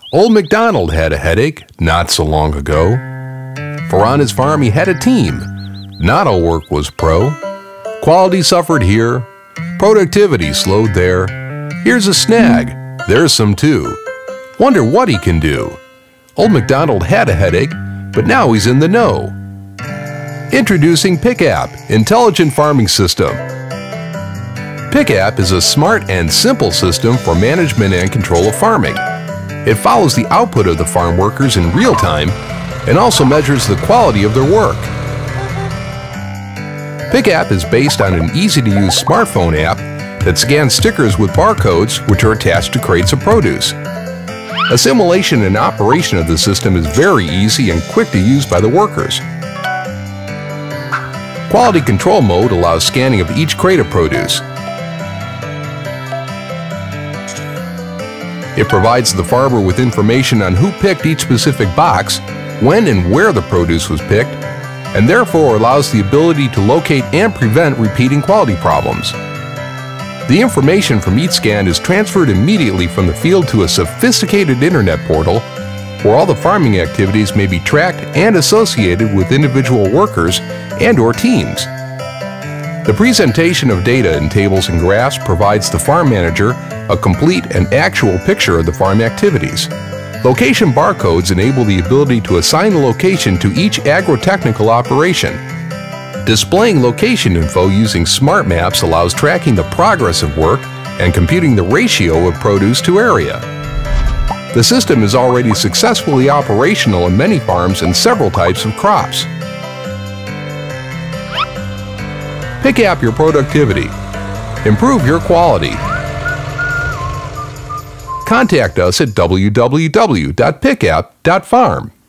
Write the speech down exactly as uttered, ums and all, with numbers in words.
Old MacDonald had a headache not so long ago, for on his farm he had a team. Not all work was pro. Quality suffered here, productivity slowed there. Here's a snag, there's some too. Wonder what he can do. Old MacDonald had a headache, but now he's in the know. Introducing PickApp, Intelligent Farming System. PickApp is a smart and simple system for management and control of farming. It follows the output of the farm workers in real time and also measures the quality of their work. PickApp is based on an easy-to-use smartphone app that scans stickers with barcodes which are attached to crates of produce. Assimilation and operation of the system is very easy and quick to use by the workers. Quality control mode allows scanning of each crate of produce. It provides the farmer with information on who picked each specific box, when and where the produce was picked, and therefore allows the ability to locate and prevent repeating quality problems. The information from each scan is transferred immediately from the field to a sophisticated internet portal where all the farming activities may be tracked and associated with individual workers and/or teams. The presentation of data in tables and graphs provides the farm manager a complete and actual picture of the farm activities. Location barcodes enable the ability to assign a location to each agro-technical operation. Displaying location info using smart maps allows tracking the progress of work and computing the ratio of produce to area. The system is already successfully operational in many farms and several types of crops. PickApp your productivity. Improve your quality. Contact us at w w w dot pickapp dot farm.